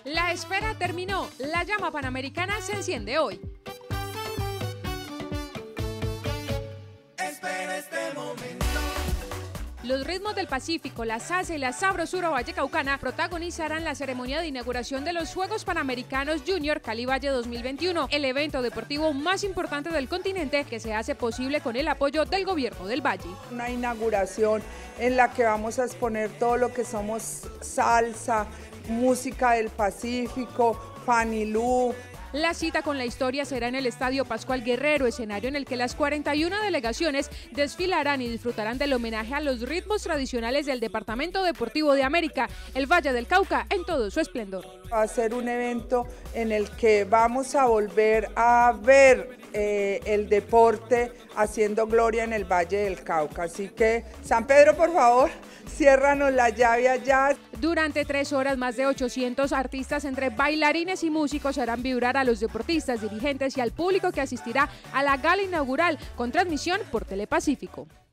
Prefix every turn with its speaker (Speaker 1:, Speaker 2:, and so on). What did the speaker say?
Speaker 1: La espera terminó, la llama panamericana se enciende hoy.
Speaker 2: Espera este momento.
Speaker 1: Los ritmos del Pacífico, la salsa y la sabrosura vallecaucana protagonizarán la ceremonia de inauguración de los Juegos Panamericanos Junior Cali Valle 2021, el evento deportivo más importante del continente que se hace posible con el apoyo del gobierno del Valle.
Speaker 3: Una inauguración en la que vamos a exponer todo lo que somos salsa, música del Pacífico, Fanilú.
Speaker 1: La cita con la historia será en el Estadio Pascual Guerrero, escenario en el que las 41 delegaciones desfilarán y disfrutarán del homenaje a los ritmos tradicionales del Departamento Deportivo de América, el Valle del Cauca, en todo su esplendor.
Speaker 3: Va a ser un evento en el que vamos a volver a ver el deporte haciendo gloria en el Valle del Cauca. Así que, San Pedro, por favor, ciérranos la llave allá.
Speaker 1: Durante 3 horas, más de 800 artistas entre bailarines y músicos harán vibrar a los deportistas, dirigentes y al público que asistirá a la gala inaugural con transmisión por Telepacífico.